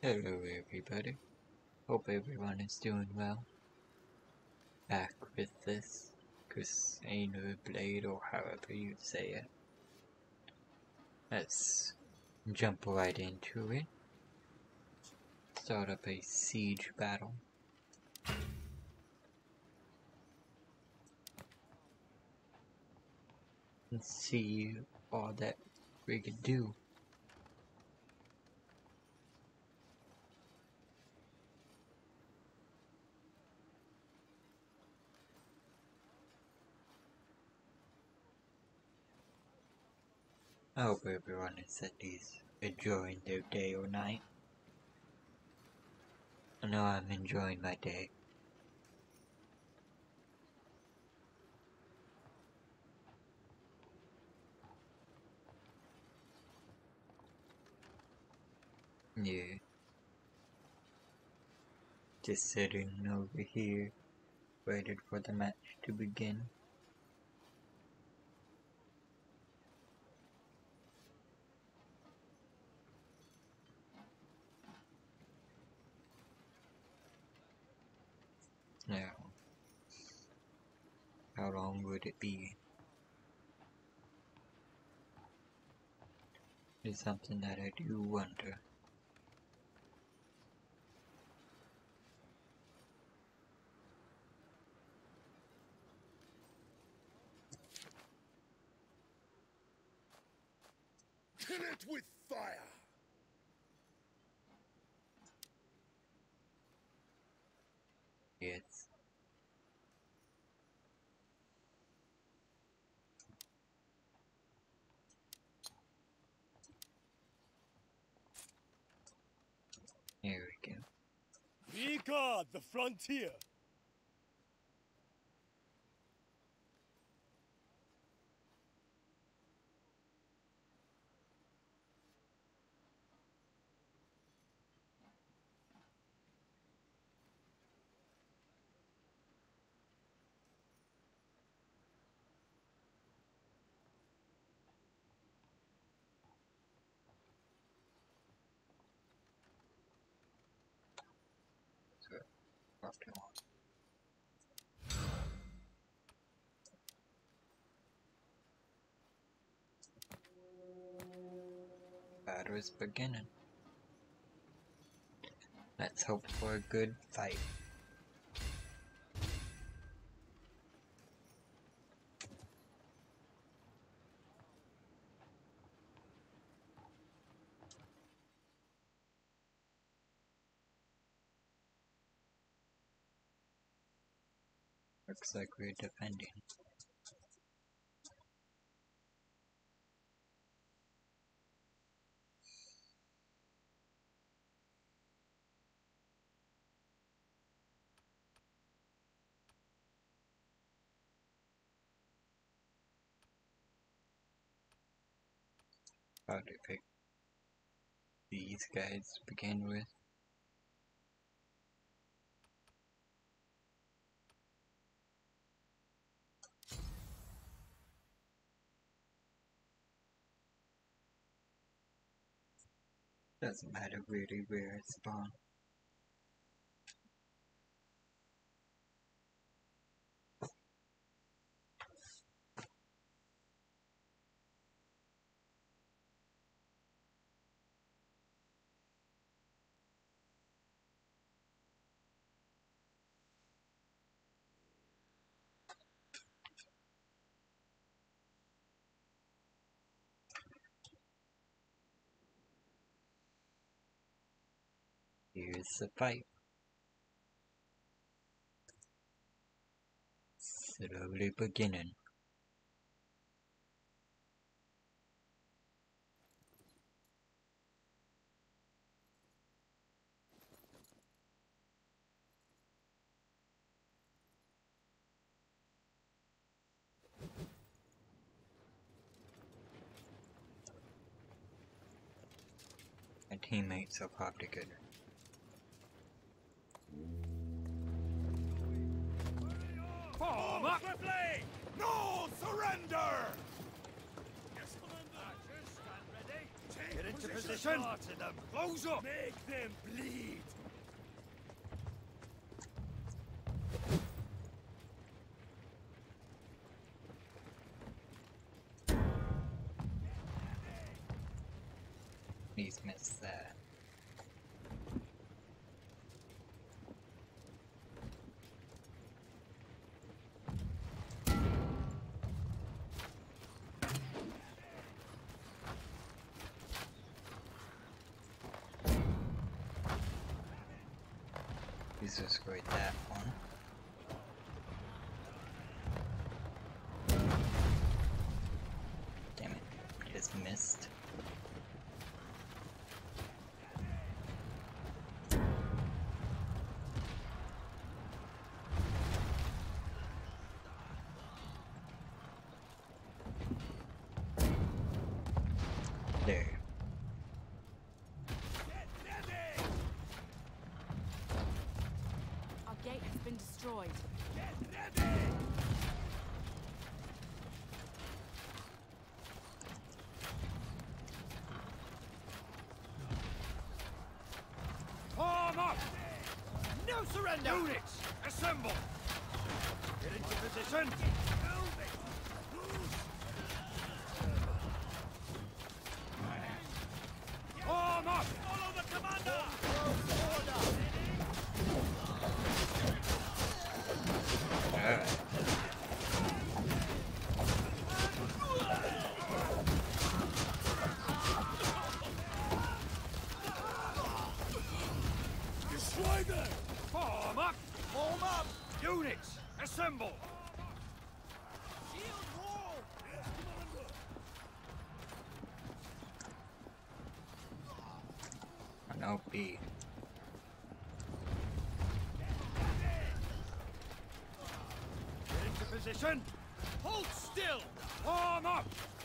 Hello everybody, hope everyone is doing well. Back with this Crusader Blade or however you say it. Let's jump right into it. Start up a siege battle. And see all that we can do. I hope everyone is at least enjoying their day or night. I know I'm enjoying my day. Yeah. Just sitting over here, waited for the match to begin. Now, how long would it be? It's something that I do wonder. Kill it with fire! Yes. There we go. We guard the frontier! So, after all. Battle is beginning. Let's hope for a good fight. Looks like we're defending. How to pick these guys to begin with. Doesn't matter really where I spawn. Here's the fight. Slowly beginning. My teammates are probably good. Form up! Swiftly! No surrender! Yes, Commander! Stand ready. Take into position! Close up! Make them bleed! He's missed that. He's destroyed that one. Damn it, I just missed. There. Our gate has been destroyed. Form up! No surrender! Units, assemble! Get into position! Form up! Follow the commander! Alright. Destroy them! Form up! Form up! Units, assemble! Shield wall! Yes, commander! An OP. Get into position! Hold still! Form up!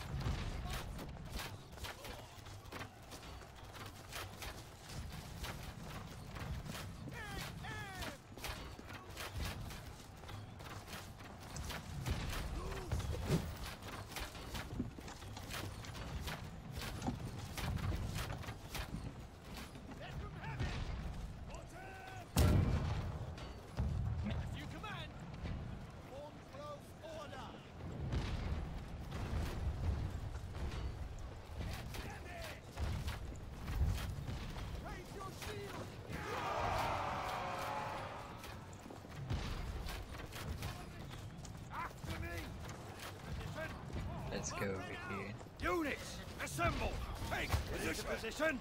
You command! Form close order! Raise your shield! After me! Position! Let's go over here. Units, assemble! Take position!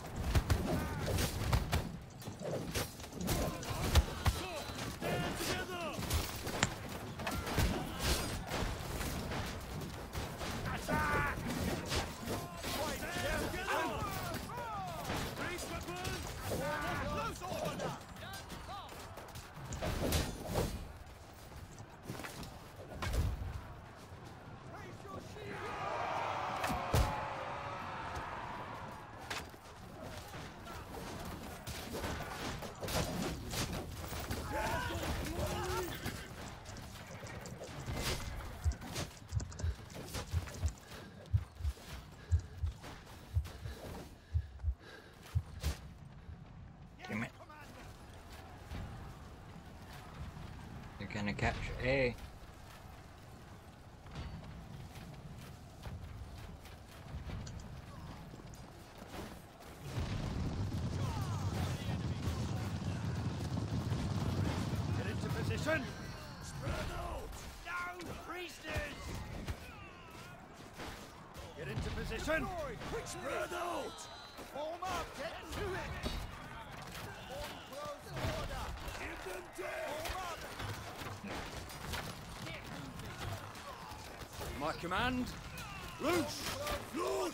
Stand together! Attack! Stand together! Raise weapons! Close order! Raise your shield! Damn it. They're gonna capture A. Get into position! Spread out! Down, priestess! Get into position! Quick spread out! Form up! Get to it! Form close order! Give them death! Form up! My command! Loose! Loose!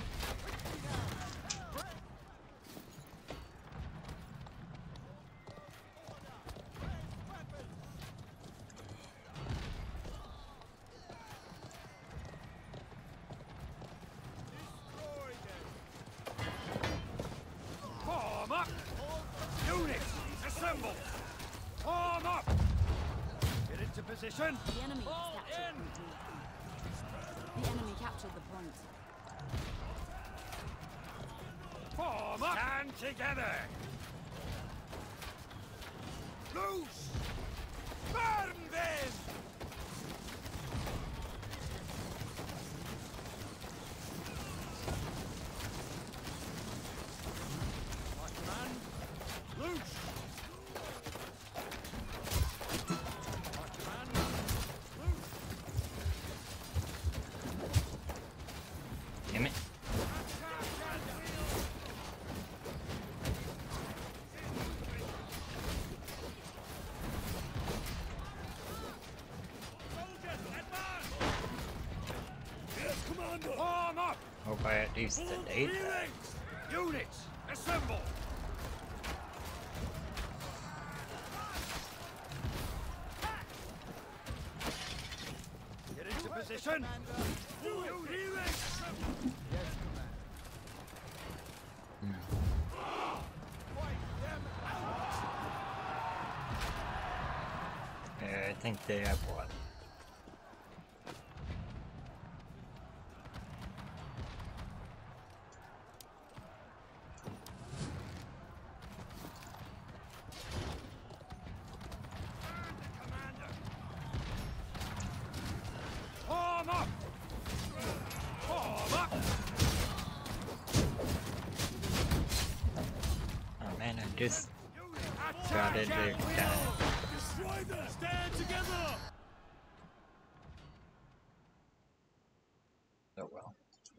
Form up! Units, assemble! Form up! Get into position! The enemy has captured Point D. The enemy captured the point. Form up! Stand together! Loose! Burn them! Watchman! Loose! Watchman! Loose! Damn it. Form up! Hope I at least delayed that. Units, assemble! Get into position! Units! Yes, Commander. Wipe them out! I think they have one. Commander! Form up! Form up! Oh man, I just Units, got it attack! down. Destroy them! Stand together! Oh well.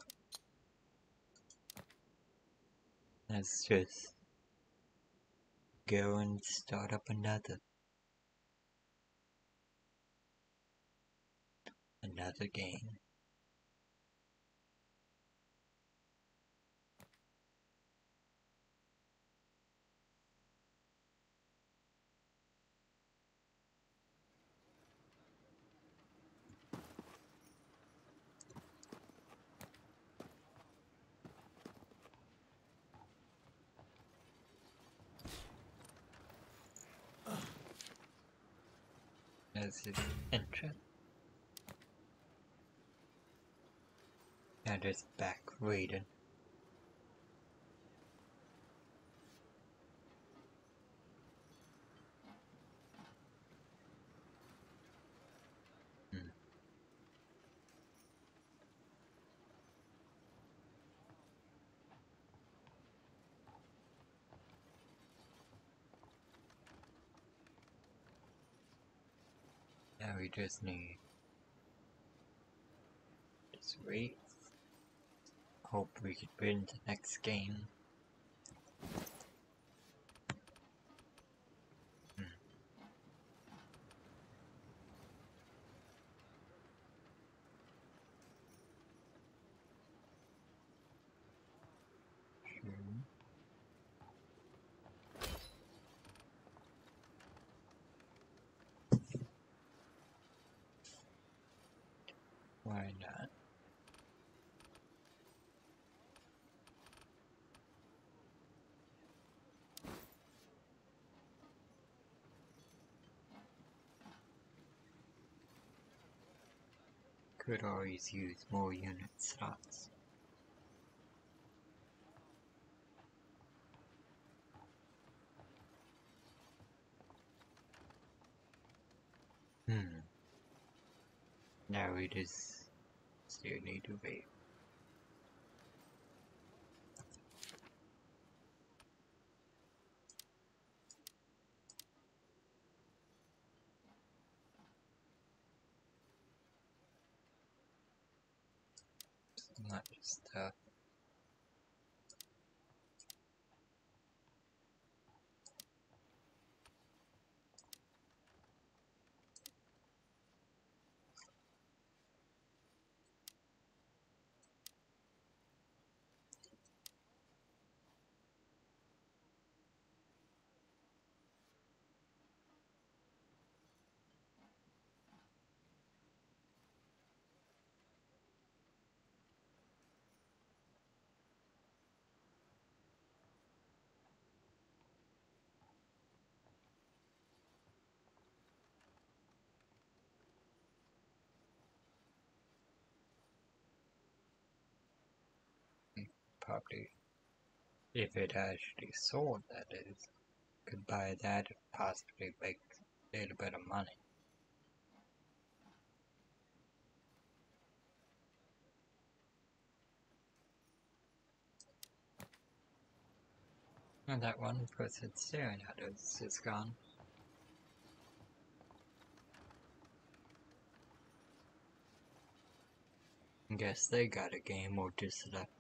Let's just go and start up another game. As his entrance. And it's back Raiden. Now we just need just wait. Hope we can win the next game. Why not? Could always use more unit slots. Now we just still need to wait. So much stuff. Probably If it actually sold, that is. Could buy that and possibly make a little bit of money. And that one person staring at us is gone. Guess they got a game or just left.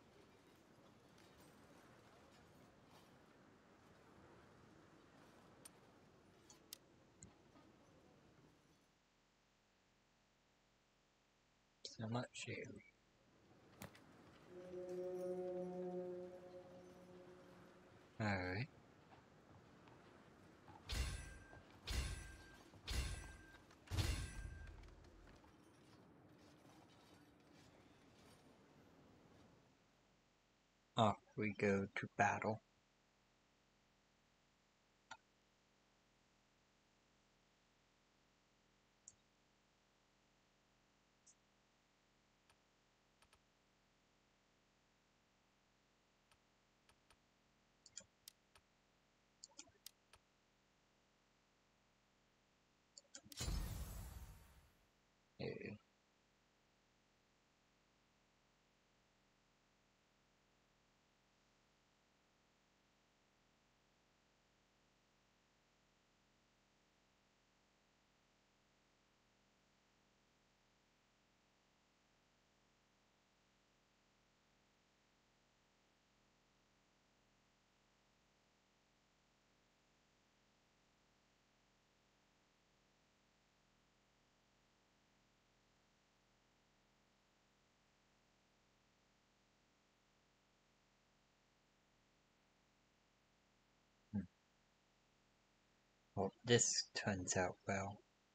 So much here. Alright. Off we go to battle. Hey. Hope this turns out well.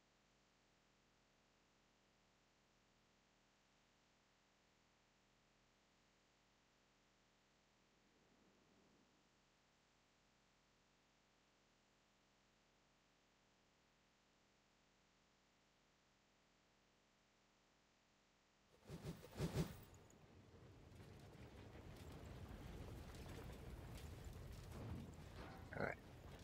Alright.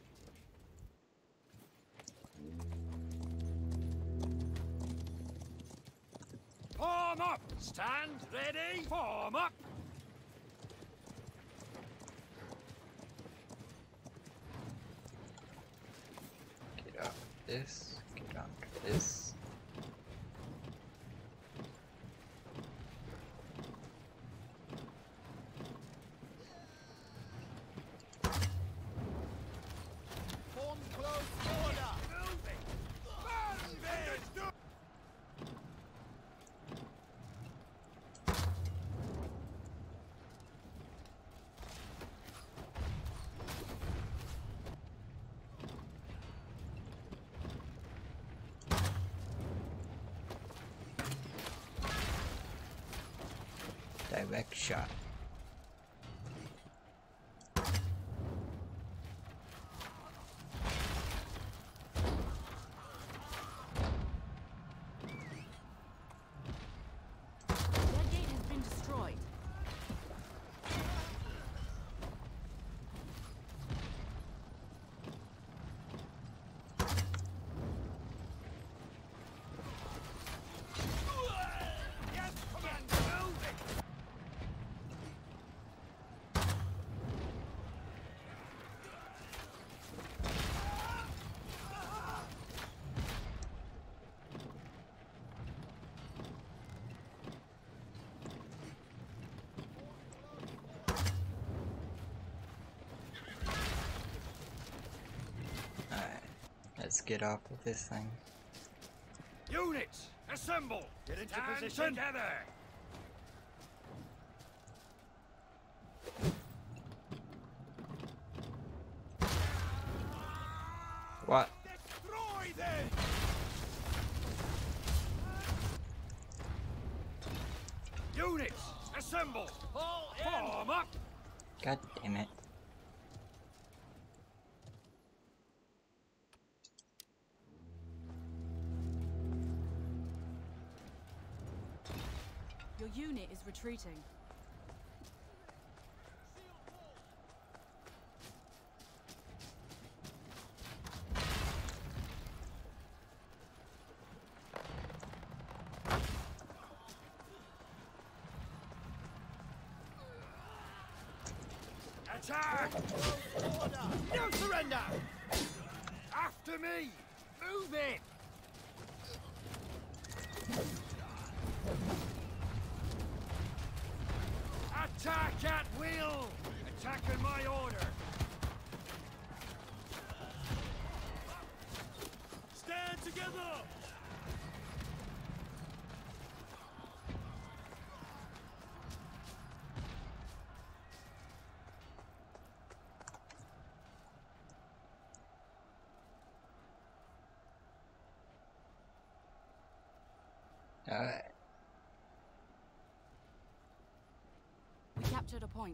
Form up! Stand ready! Form up! Get off this. Get onto this. Form close order! Moving! Understood! Direct shot. That gate has been destroyed. Yes, Commander! Moving! Alright. Let's get off of this thing. Units, assemble! Get into position! Together! What? Destroy them! Units, assemble! Form up! God damn it. Your unit is retreating. Attack! Order! No surrender! After me! Move it! Attack at will! Attack in my order! Stand together! Alright. We captured a point.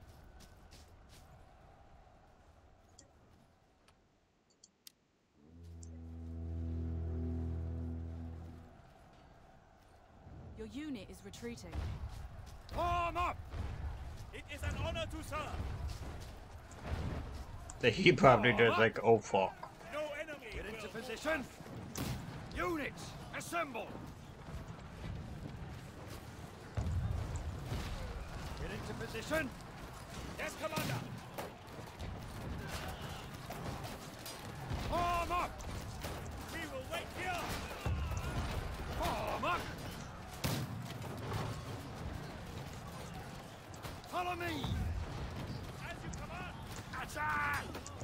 Your unit is retreating. Arm up! It is an honor to serve! So he probably does like, oh fuck. No enemy! Get into position! Units, assemble! Get into position! Yes, Commander! Arm up! We will wait here! Arm up! Follow me! As you command! Attack!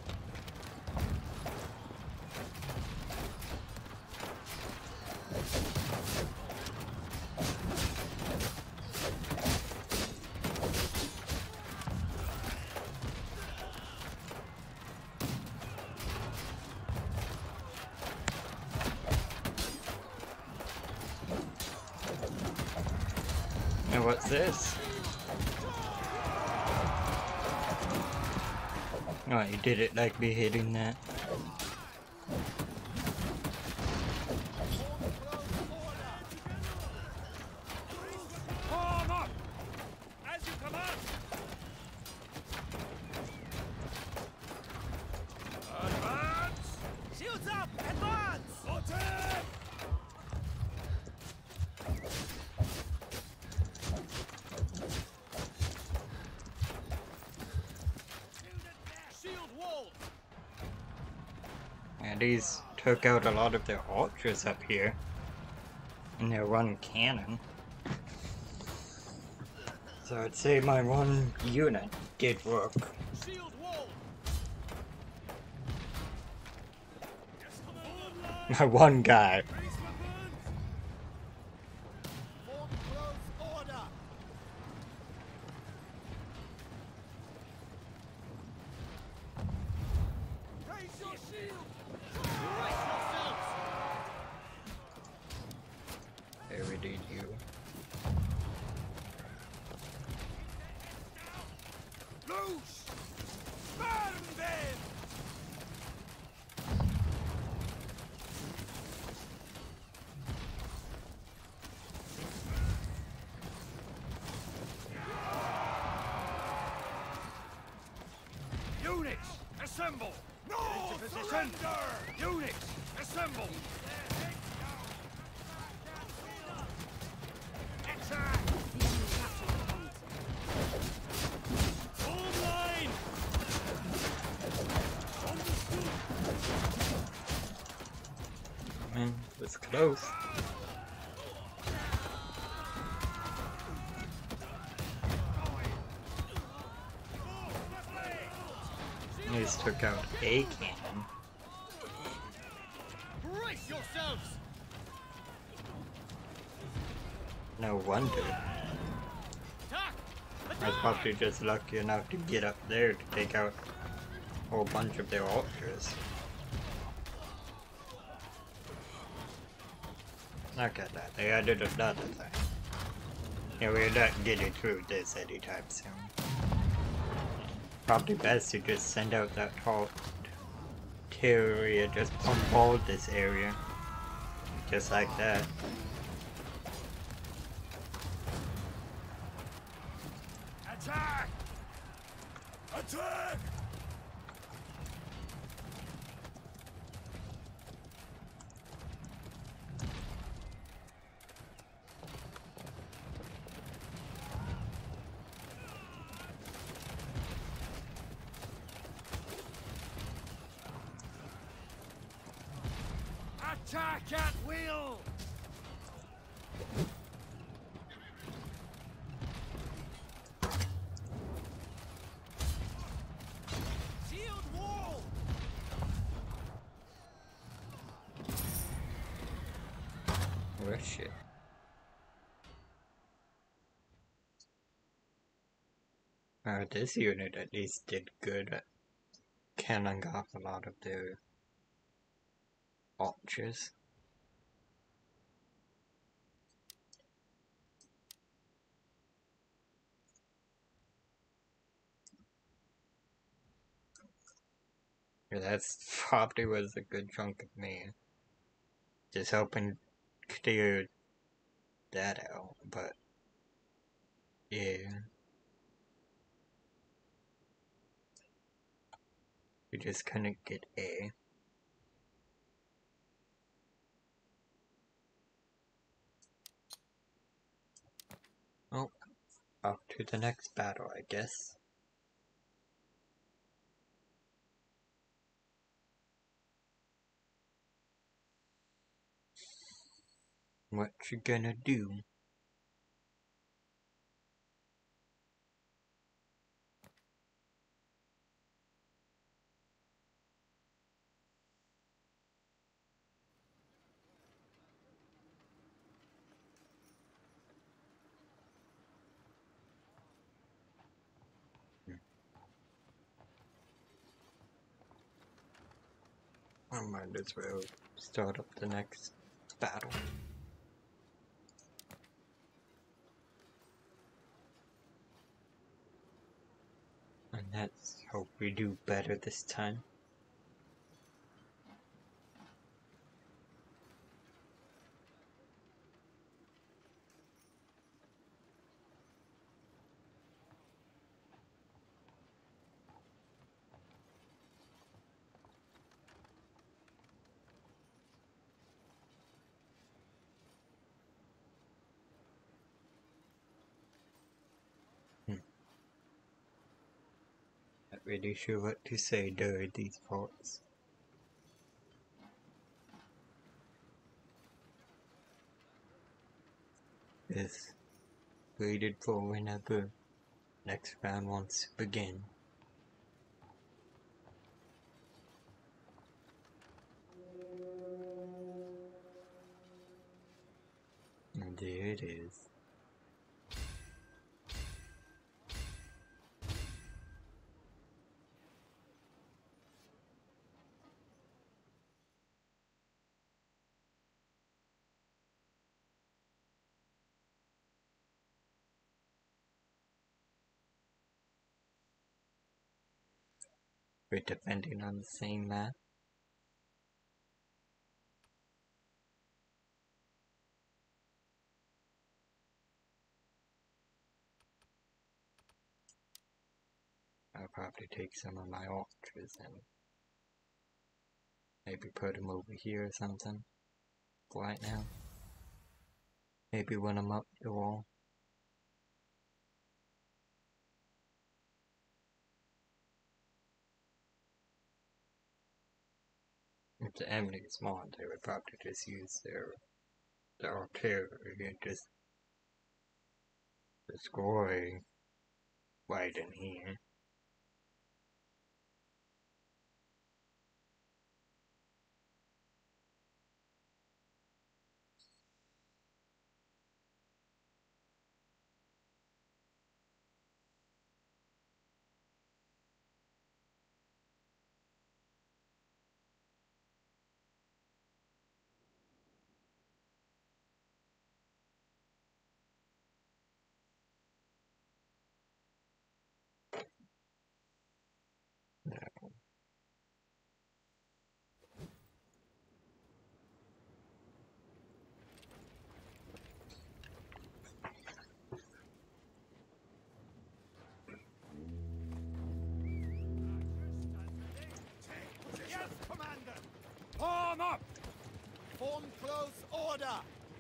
And what's this? Oh, he did it like me hitting that. Arm up! As you command! Advance! Shields up! Advance! Attack! Shield wall! And he's took out a lot of their archers up here. And their one cannon. So I'd say my one unit did work. Shield wall! My one guy. Raise weapons! Form close order! Raise your shield! Brace yourselves! There we did you. Loose! Burn them! Units, assemble! No into position! Surrender! Units, assemble! Attack! The enemy captured the point. Hold line! Man, it's close. He's took out a cannon. Brace yourselves! No wonder. Attack! I was probably just lucky enough to get up there to take out a whole bunch of their archers. Look at that, they added another thing. Yeah, we're not getting through this anytime soon. Probably best to just send out that artillery and just bombard this area. Just like that. Attack! Attack! Attack at will! Shield wall! Oh shit. This unit at least did good at killing off a lot of their archers. Yeah, that's probably was a good chunk of me. Just helping clear that out, but yeah. We just couldn't get A. Oh, off to the next battle, I guess. What you gonna do? I might as well start up the next battle. And let's hope we do better this time. Not really sure what to say during these parts. Is waited for whenever next round wants to begin. And there it is. We're depending on the same map. I'll probably take some of my archers and maybe put them over here or something. For right now. Maybe when I'm up the wall. If the enemy is small, they would probably just use their artillery and just destroy right in here. Yes, Commander! Form up! Form close order!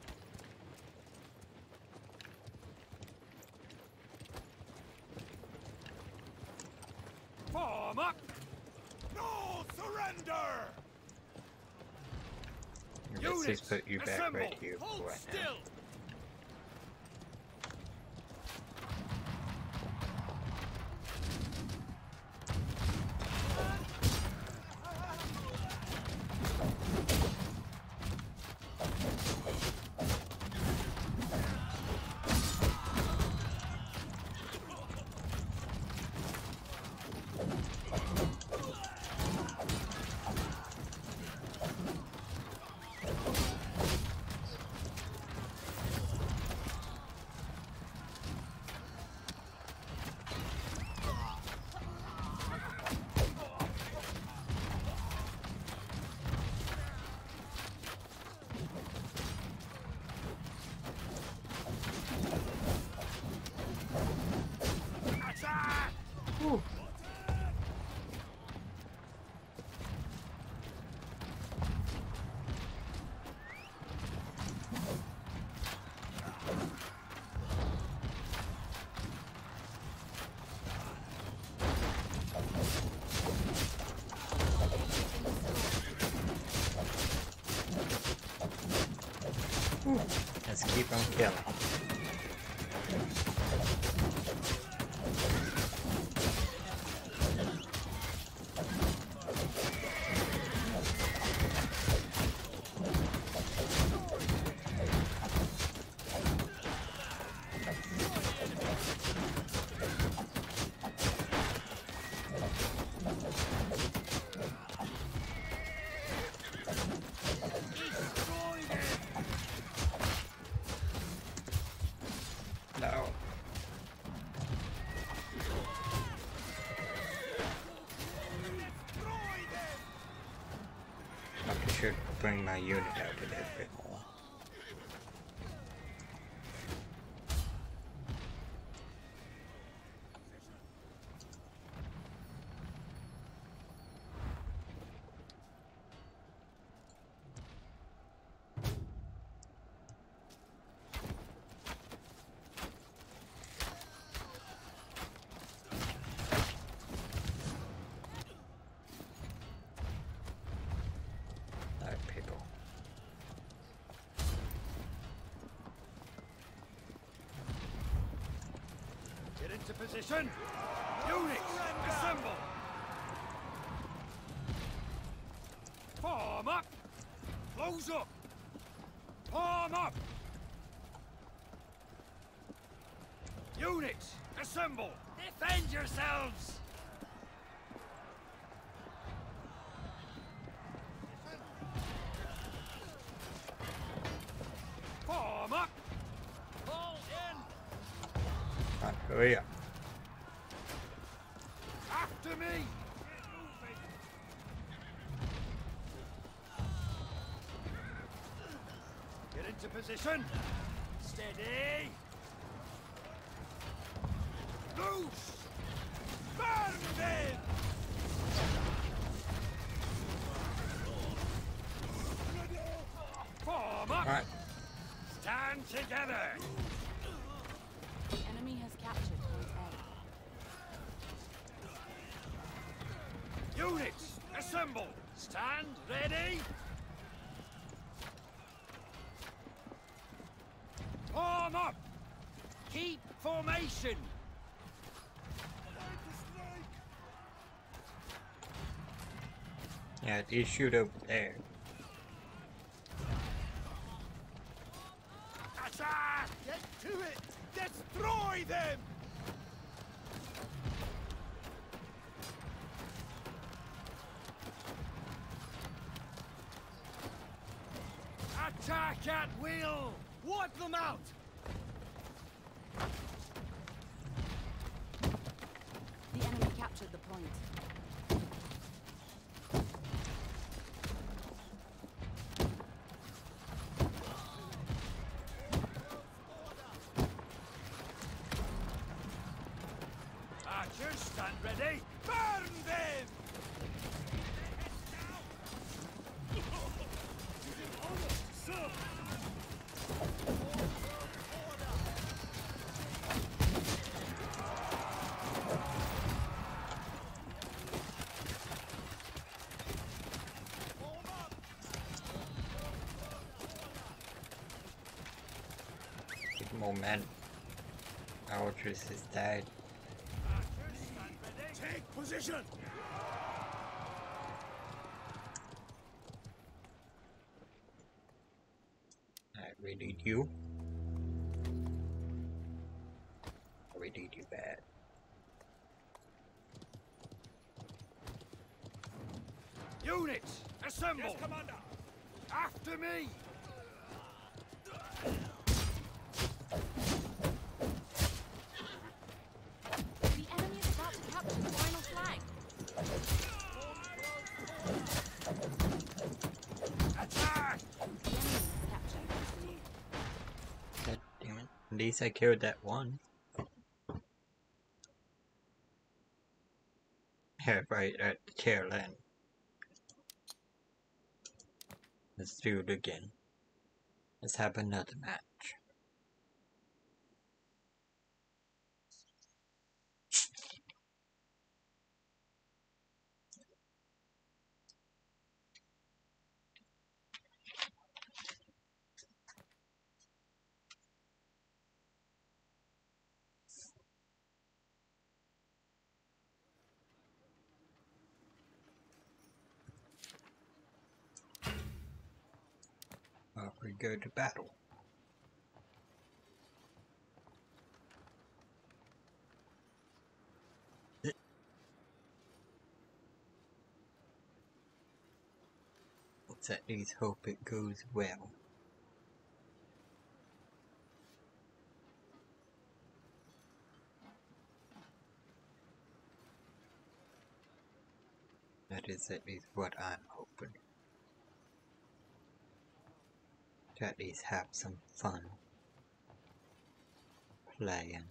Form up! No surrender! Let's just put you back right here for Hold right still. now. Let's keep on killing. No. I should bring my unit out a little bit more. Alright, people. Get into position. Units, assemble. Form up. Close up. Form up. Units, assemble. Defend yourselves. Form up. Fall in. Alright, hurry up. After me. Get into position. Steady. Loose. Burn them. Form up. Alright, Stand together. The enemy has captured point A. Units, assemble. Stand ready. Form up. Keep formation. yeah, they shoot over there. Attack! Get to it! Destroy them! Attack at will! Wipe them out! The enemy captured the point. Archers, stand ready! Burn them! Oh man, Aldris is dead. Take position! Alright, we need you. We need you bad. Units, assemble! Yes, Commander! After me! The enemy is about to capture the final flag. Attack! The enemy has captured the lead. God damn it. At least I killed that one. Yeah, right at the tail end. Let's do it again. Let's have another match. Off we go to battle. Let's at least hope it goes well. That is at least what I'm hoping. To at least have some fun playing.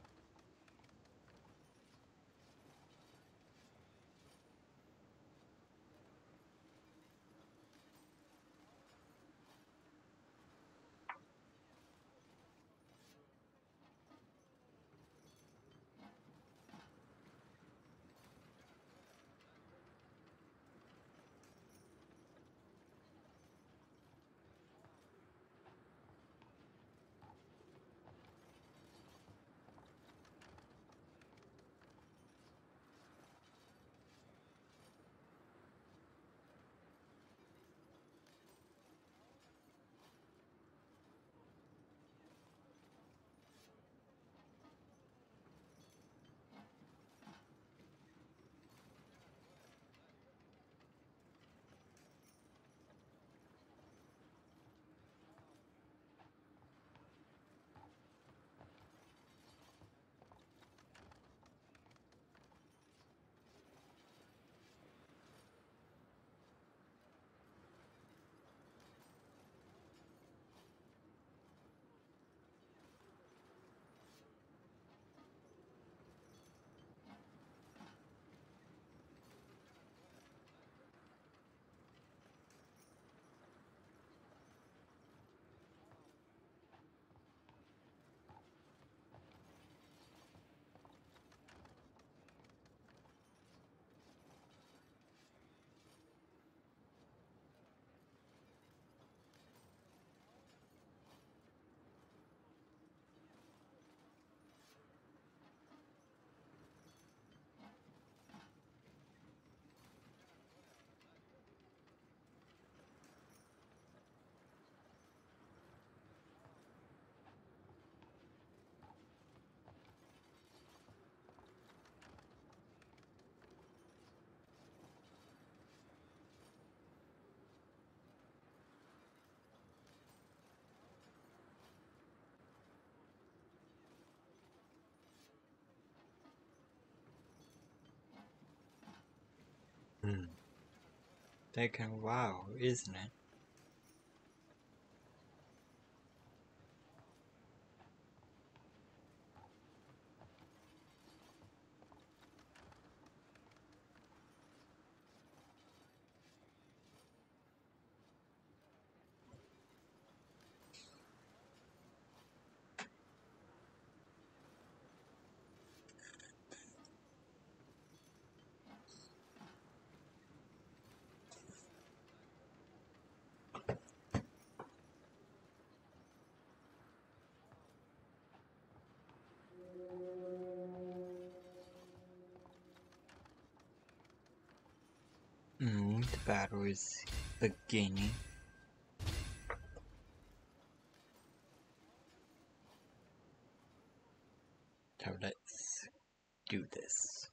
Taking a while, isn't it? The battle is beginning. So let's do this.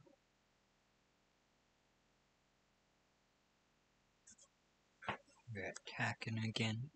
We're attacking again.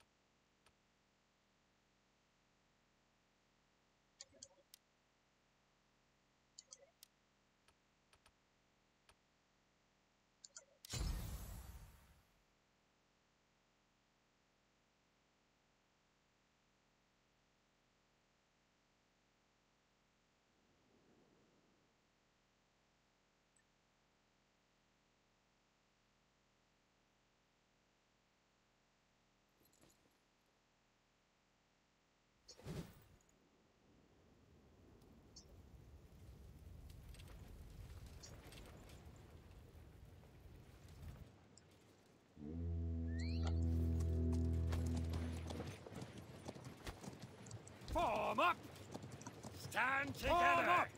Form up! Stand together! Form up!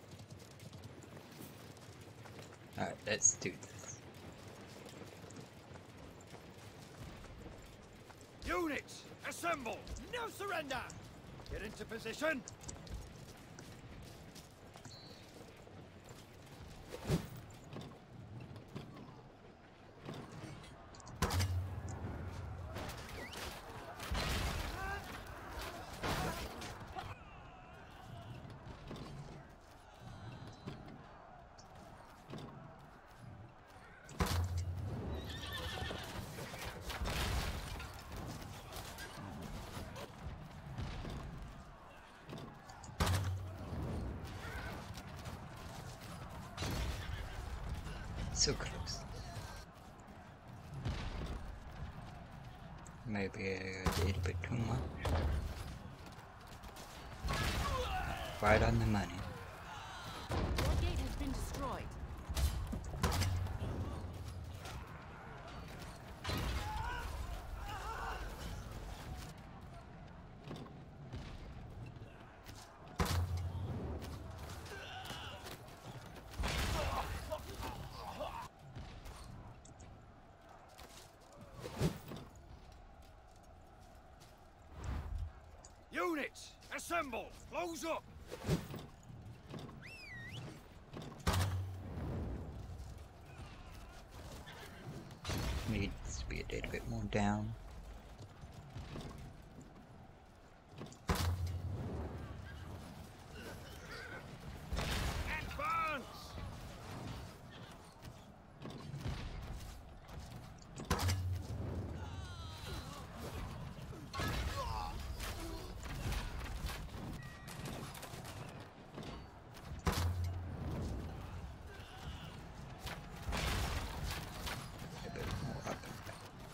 Alright, let's do this. Units, assemble! No surrender! Get into position! So close. Maybe a little bit too much. Right on the money. Your gate has been destroyed. Units, assemble! Close up! Needs to be a little bit more down. Advance! A bit more up and back.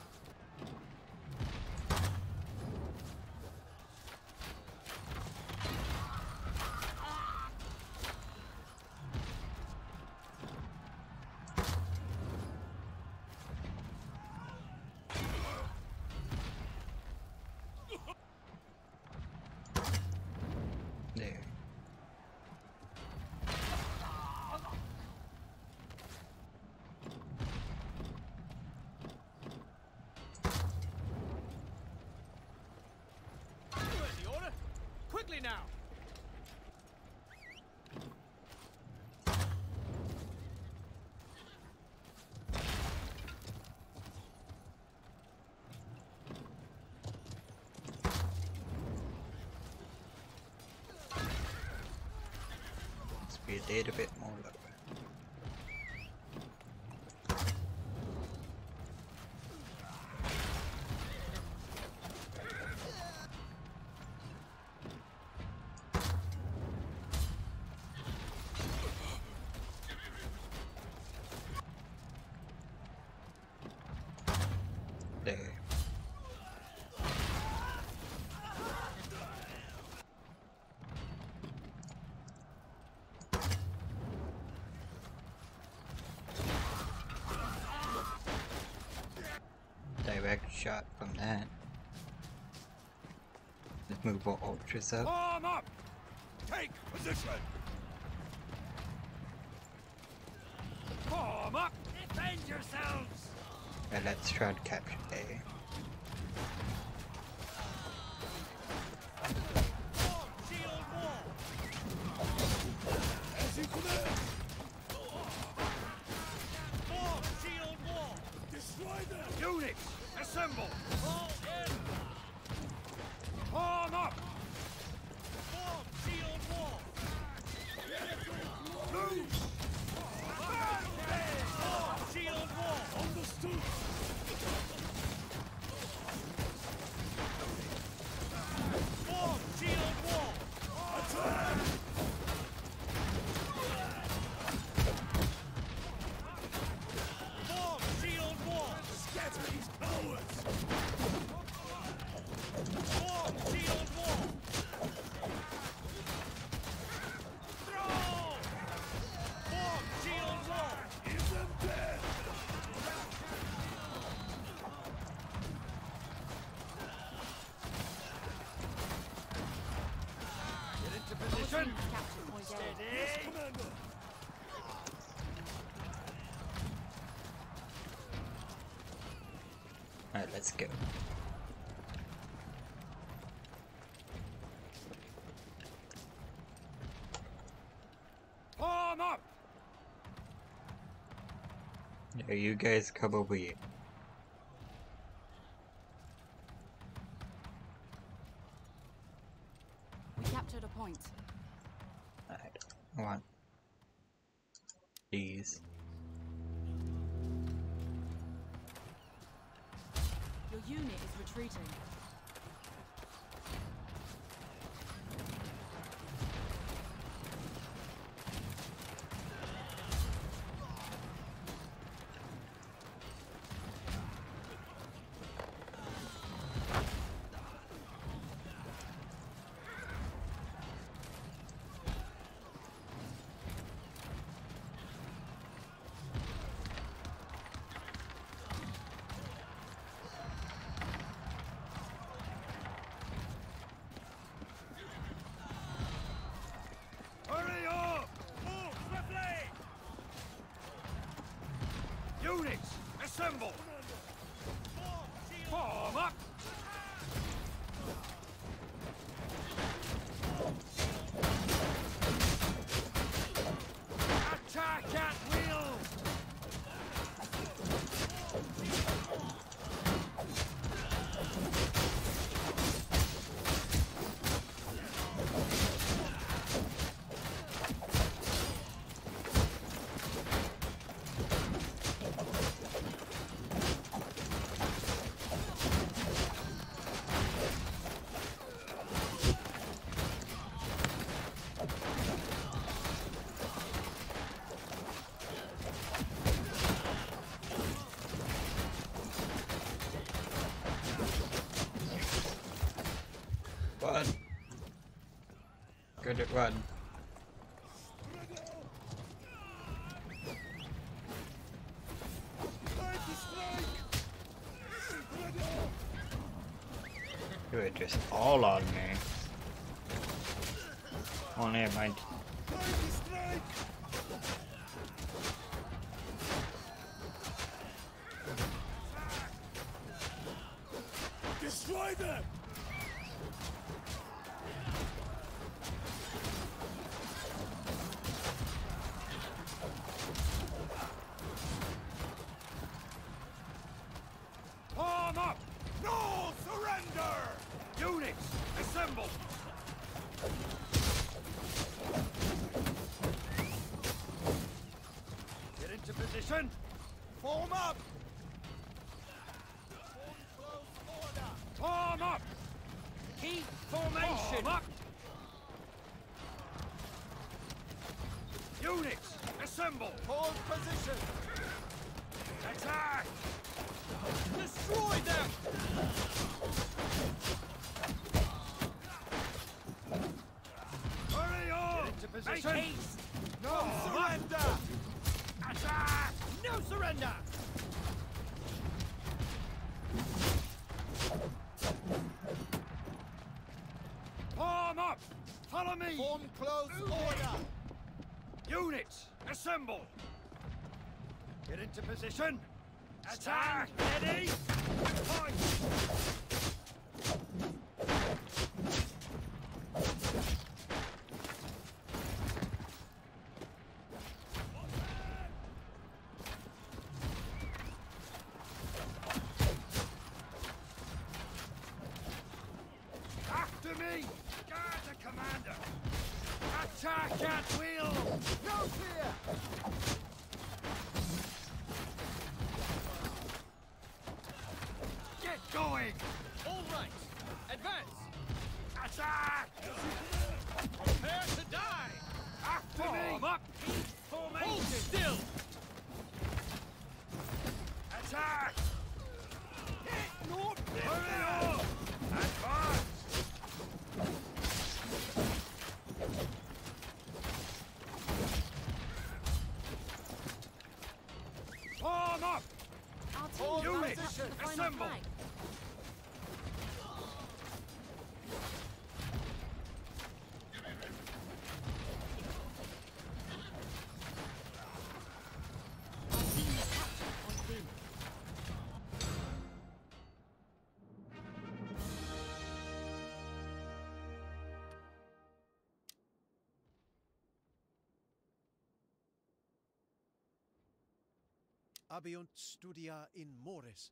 There. The order? Quickly now! Let's be a little bit more lower. There. Direct shot from that. Let's move our ultras up. Form up! Take position! Form up! Defend Protect yourselves! And let's try to capture A. Form shield wall! As you command! Form shield wall! Destroy them! Units, assemble! Fall in! Form up! Form shield wall! Move! Form shield wall! Understood! Form shield wall! Attack! Form shield wall! Scatter these cowards! Form shield wall! Throw! Form shield wall! Give them death! Get into Our position! team has captured point A. Steady! Commander! Alright, let's go. Form up! Yeah, you guys come over here. We captured a point. Alright, I want these. Your unit is retreating. Hurry up! Move swiftly! Units, assemble! Form up! Attack at will! Run! Good at run. You were just all on me. Only at my Destroy them! Arm up! No surrender! Units, assemble! Get into position! Form up! Form up! Keep formation! Form up! Units, assemble! Hold position! Attack! Destroy them! Hurry on! Get into position! Make haste! No surrender! Attack! No surrender! Form up! Follow me! Form close order! Units, assemble! Get into position. Attack! Ready? Point! After me! Guard the commander! Attack at will! No fear! Get going! All right, advance! Attack! Prepare to die! After me! Form up! Formation! Hold still! Attack! Hurry up! Advance! Form up! Our All team units, marched up to the final assemble. flag. Our team has captured Point B. Abiunt studia in mores.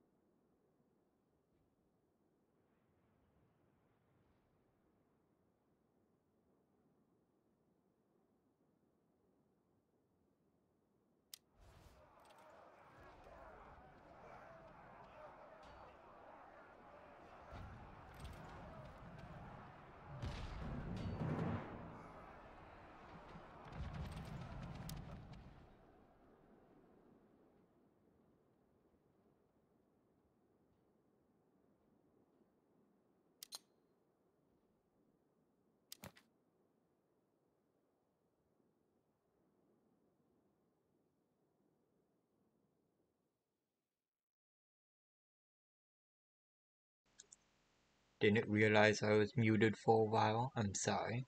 Didn't realize I was muted for a while. I'm sorry.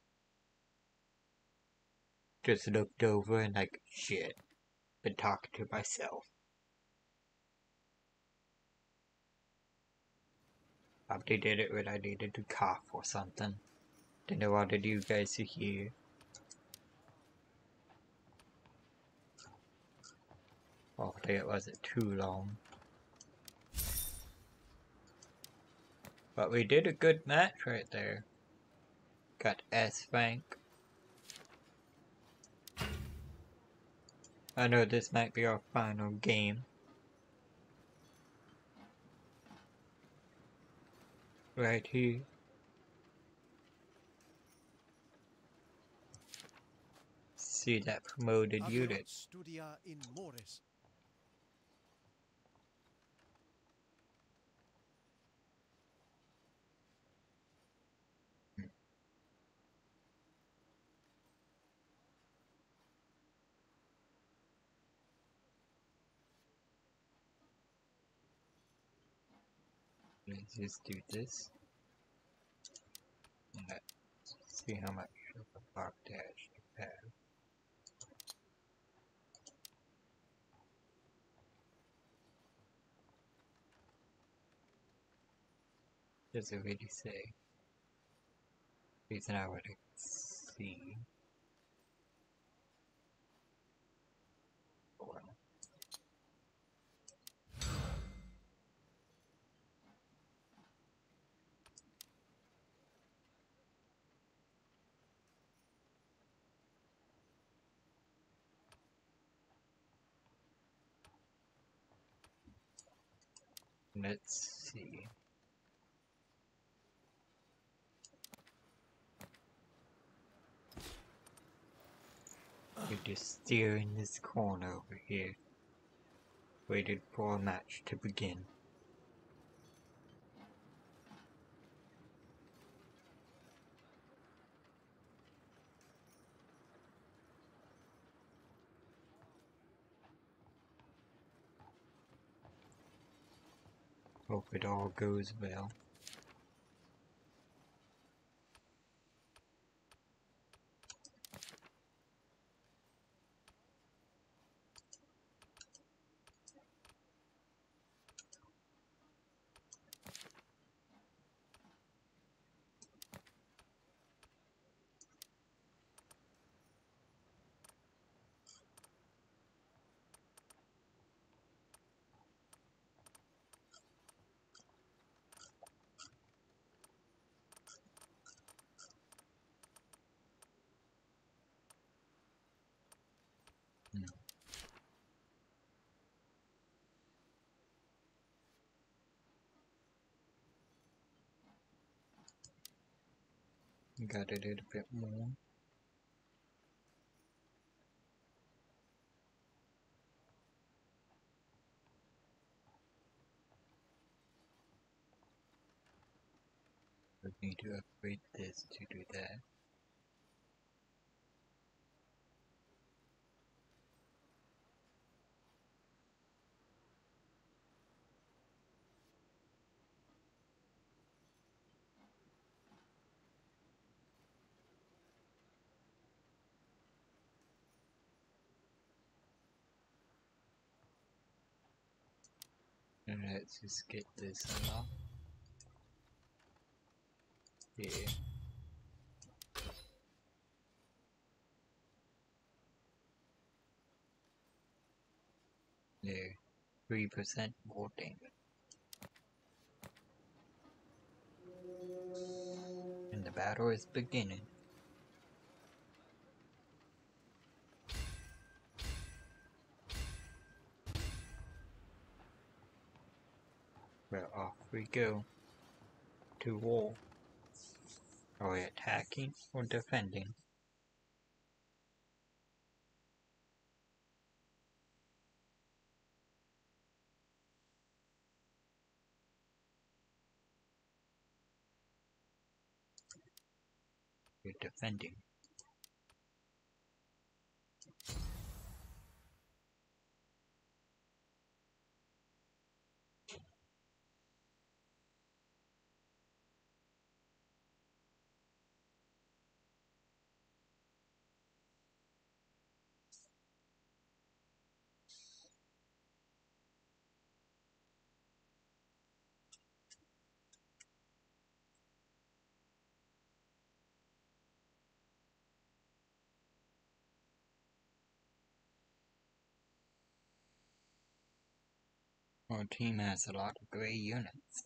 Just looked over and like, shit. Been talking to myself. Probably did it when I needed to cough or something. Didn't want you guys to hear. Hopefully it wasn't too long. But we did a good match right there. Got S rank. I know this might be our final game. Right here. See that promoted Abiunt unit. studia in mores. Let's just do this. And let's see how much of a block dash you have. Does it really say? Reason I would see. Well, let's see. We just steer in this corner over here. Waited for a match to begin. Hope it all goes well. Got it a bit more. We need to upgrade this to do that. And let's just get this unlocked. Yeah. There. 3% more damage. And the battle is beginning. Well, off we go. To war. Are we attacking or defending? We're defending. Our team has a lot of gray units.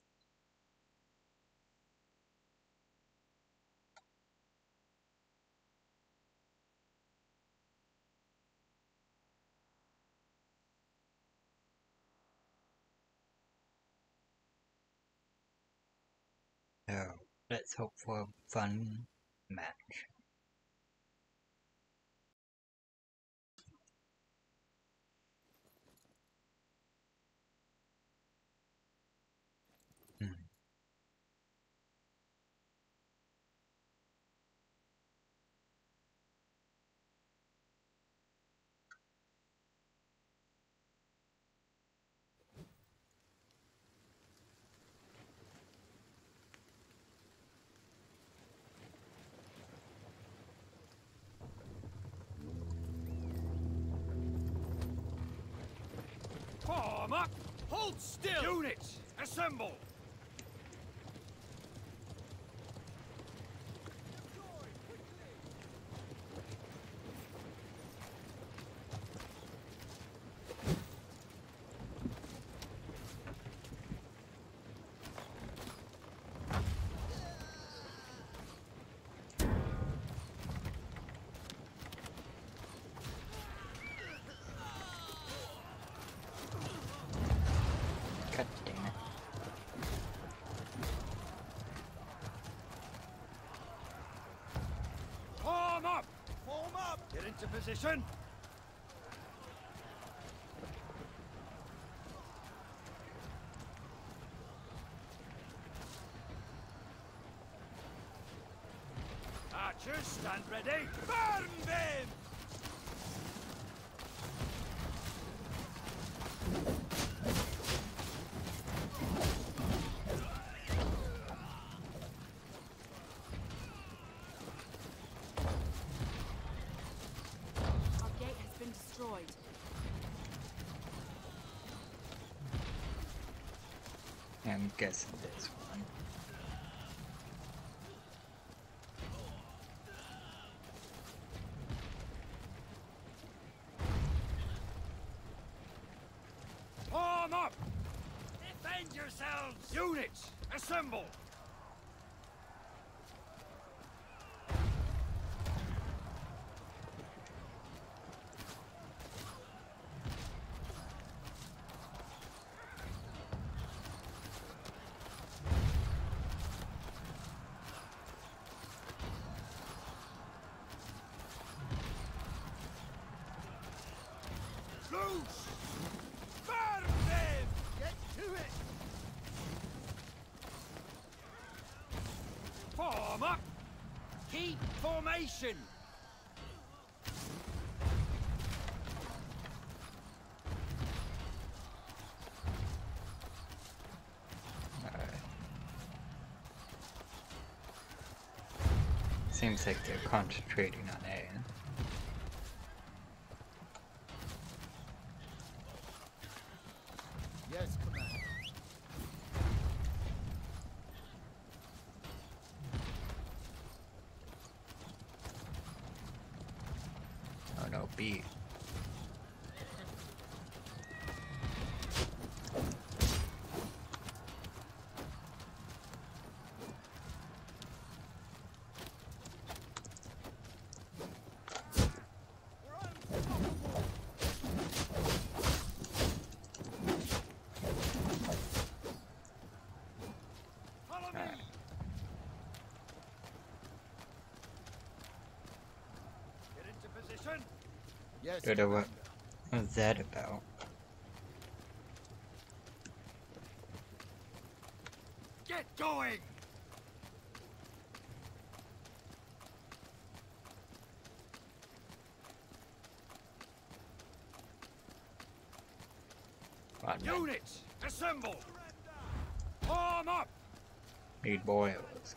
So, let's hope for a fun match. Form up! Hold still! Units, assemble! God damn it. Form up! Form up! Get into position! Archers, stand ready! Burn them! Our gate has been destroyed. I'm guessing this one. Form up! Defend yourselves! Units, assemble! Loose! Burn them! Get to it! Form up! Keep formation! Alright. Seems like they're concentrating on A. Yes, Commander. Oh no, B. Follow me! Alright. Get into position! Yes, What was that about? Get going! Come on, man. Units, assemble! Form up! Need boils.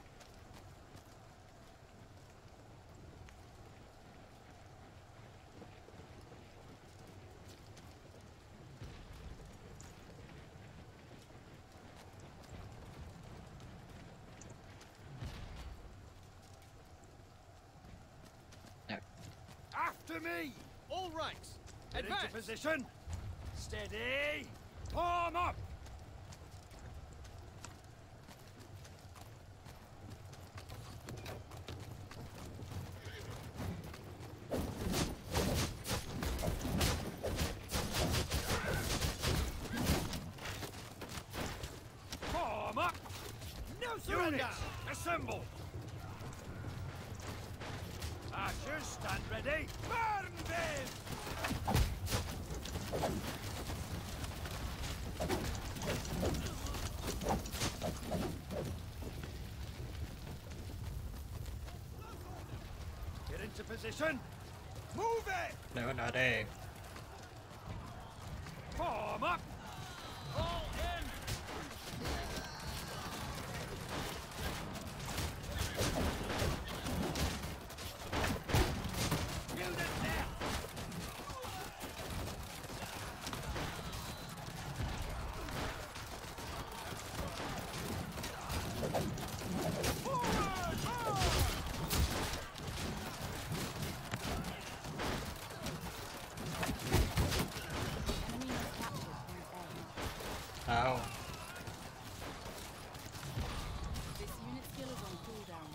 After me! All right. Get into Advance. position! Steady! Form up! Form up! No surrender! Units, assemble! Archers, stand ready! Burn them! Get into position! Move it! No, not A. Form up! All in. Unit left! Forward! March! Enemy has captured point A. Ow. This unit skill is on cooldown.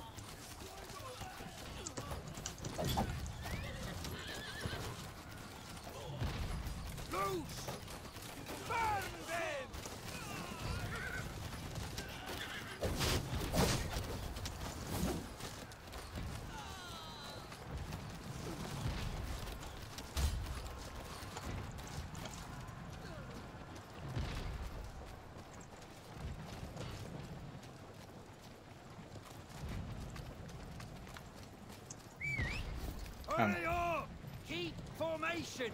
Loose! Burn them! Hurry up! Keep formation!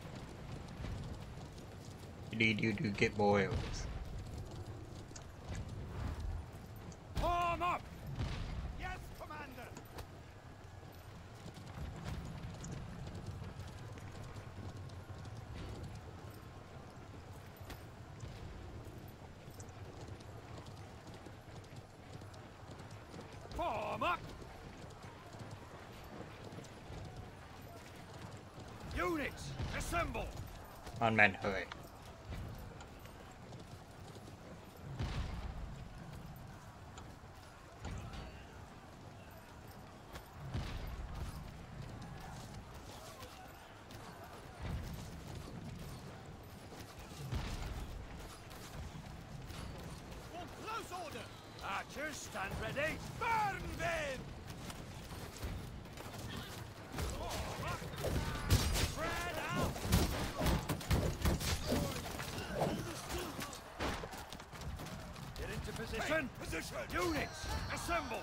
I need you to get boils. Form up! Yes, Commander! Form up! Units, assemble! On men, hurry. For close order! Archers, stand ready! Burn them! Form up! Spread out! position! Position! Units, assemble!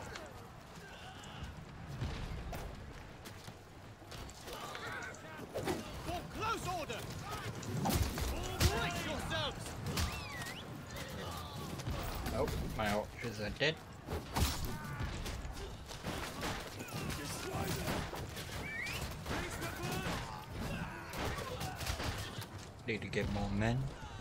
For close order! Brace yourselves! Oh, my archers are dead. Destroy them! Raise the bird! Need to get more men.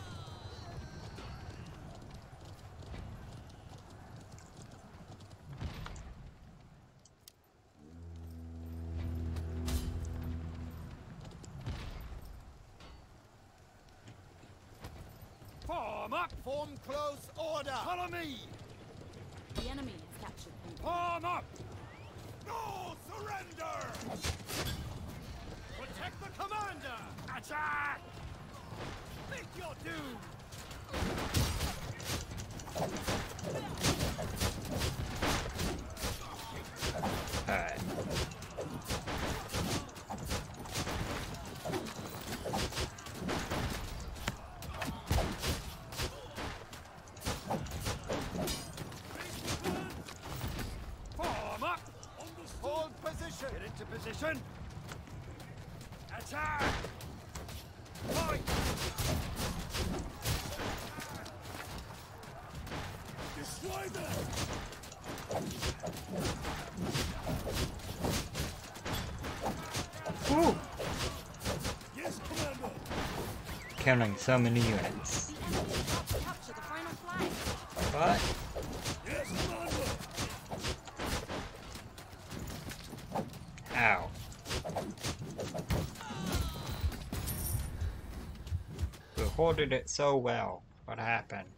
Form up! Form close order! Follow me! The enemy has captured point. Form up! No surrender! Protect the commander! Attack! Meet your doom! Alright. Form up! Hold position! Get into position! Attack! Fight! Destroy them! Woo! Yes, Commander! Counting so many units. The enemy is about to capture the final flag. What? Yes, Commander! Ow. We hoarded it so well. What happened?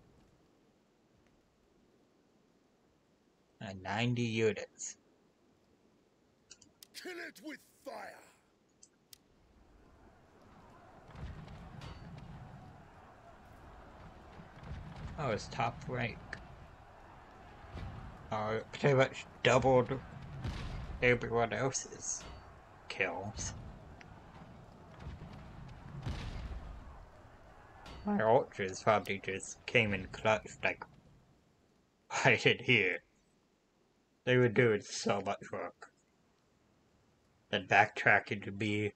90 units. Kill it with fire! Oh, it's top rank. Oh, it pretty much doubled everyone else's kills. My archers probably just came in clutch like right in here. They were doing so much work. Then backtracking to be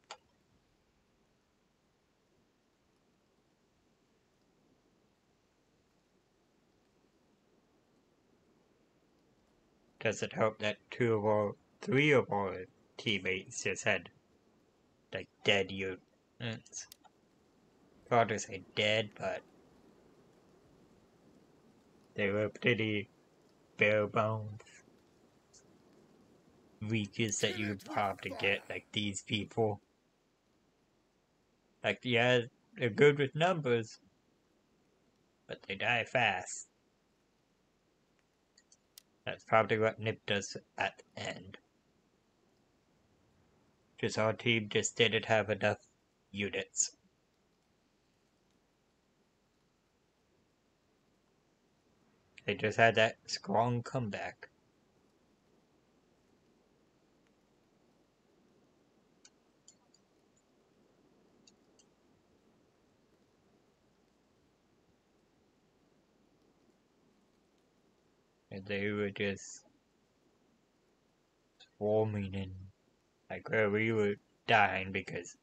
doesn't help that three of our teammates just had like dead units. Hard to say dead, but they were pretty bare bones. Weakest that you could probably get, like these people. Like, yeah, they're good with numbers, but they die fast. That's probably what Nip does at the end. Just our team just didn't have enough units. They just had that strong comeback. And they were just swarming in, like where we were dying because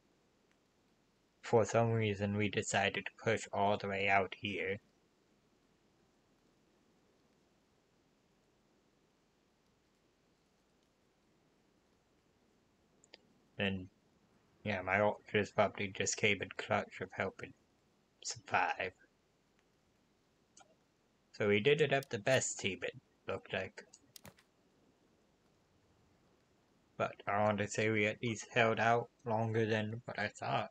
for some reason we decided to push all the way out here. And yeah, my archers probably just came in clutch of helping survive. So we didn't have the best team, it looked like. But I want to say we at least held out longer than what I thought.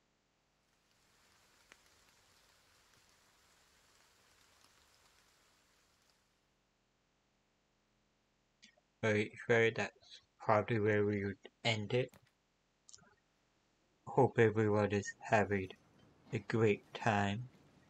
Very sure that's probably where we would end it. Hope everyone is having a great time.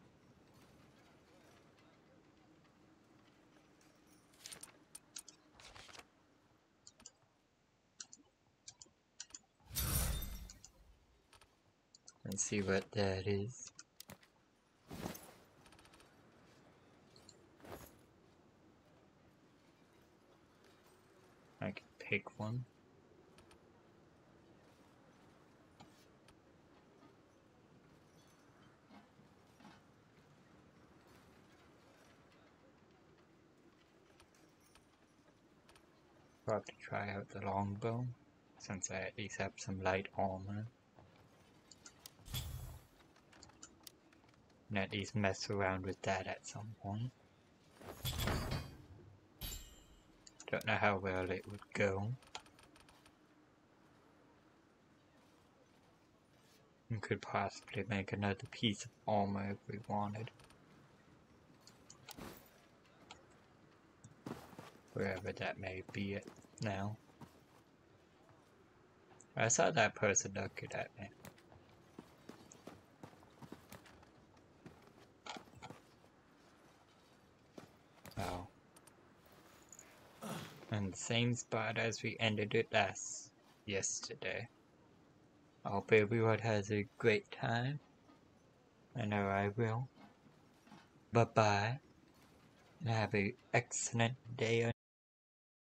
Let's see what that is. pick one. I'll have to try out the longbow, since I at least have some light armor. And at least mess around with that at some point. Don't know how well it would go. We could possibly make another piece of armor if we wanted. Wherever that may be it now. I saw that person looking at me. Oh. And the same spot as we ended it yesterday. I hope everyone has a great time. I know I will. Bye-bye. And have an excellent day.